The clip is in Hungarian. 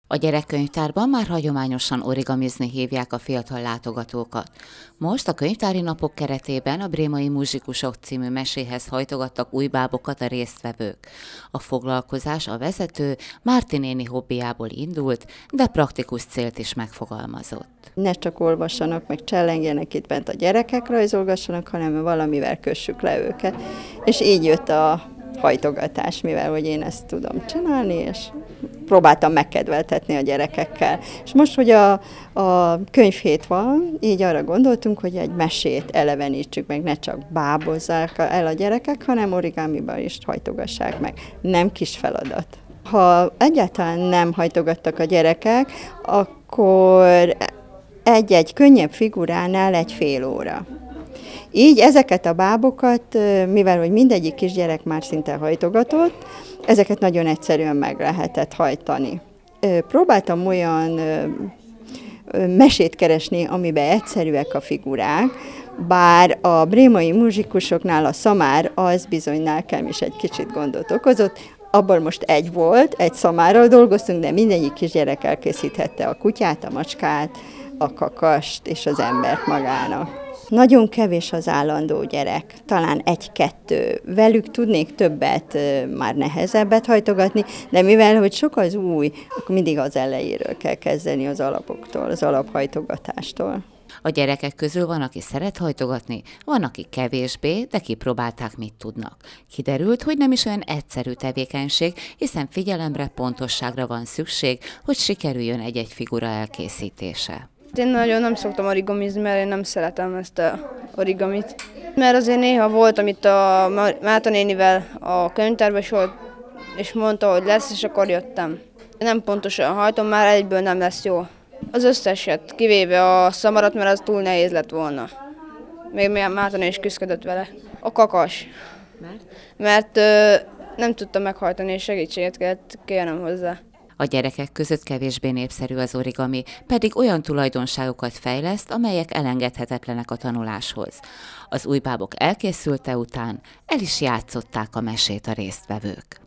A gyerekkönyvtárban már hagyományosan origamizni hívják a fiatal látogatókat. Most a könyvtári napok keretében a Brémai Muzsikusok című meséhez hajtogattak új bábokat a résztvevők. A foglalkozás a vezető Márti néni hobbiából indult, de praktikus célt is megfogalmazott. Ne csak olvassanak, meg csellengjenek itt bent a gyerekek, rajzolgassanak, hanem valamivel kössük le őket. És így jött a hajtogatás, mivel hogy én ezt tudom csinálni, és próbáltam megkedveltetni a gyerekekkel. És most, hogy a könyvhét van, így arra gondoltunk, hogy egy mesét elevenítsük meg, ne csak bábozzák el a gyerekek, hanem origamiban is hajtogassák meg. Nem kis feladat. Ha egyáltalán nem hajtogattak a gyerekek, akkor egy-egy könnyebb figuránál egy fél óra. Így ezeket a bábokat, mivel hogy mindegyik kisgyerek már szinte hajtogatott, ezeket nagyon egyszerűen meg lehetett hajtani. Próbáltam olyan mesét keresni, amiben egyszerűek a figurák, bár a brémai muzsikusoknál a szamár az bizony nekem is egy kicsit gondot okozott. Abban most egy volt, egy szamárral dolgoztunk, de mindegyik kisgyerek elkészíthette a kutyát, a macskát, a kakast és az embert magának. Nagyon kevés az állandó gyerek, talán egy-kettő. Velük tudnék többet, már nehezebbet hajtogatni, de mivel hogy sok az új, akkor mindig az elejéről kell kezdeni az alapoktól, az alaphajtogatástól. A gyerekek közül van, aki szeret hajtogatni, van, aki kevésbé, de kipróbálták, mit tudnak. Kiderült, hogy nem is olyan egyszerű tevékenység, hiszen figyelemre, pontosságra van szükség, hogy sikerüljön egy-egy figura elkészítése. Én nagyon nem szoktam origamizni, mert én nem szeretem ezt a origamit. Mert azért néha voltam itt a Márta nénivel a könyvtárban, és mondta, hogy lesz, és akkor jöttem. Nem pontosan hajtom, már egyből nem lesz jó. Az összeset, kivéve a szamarat, mert az túl nehéz lett volna. Még Márta néni is küzdött vele. A kakas. Mert nem tudtam meghajtani, és segítséget kellett kérnem hozzá. A gyerekek között kevésbé népszerű az origami, pedig olyan tulajdonságokat fejleszt, amelyek elengedhetetlenek a tanuláshoz. Az új bábok elkészülte után el is játszották a mesét a résztvevők.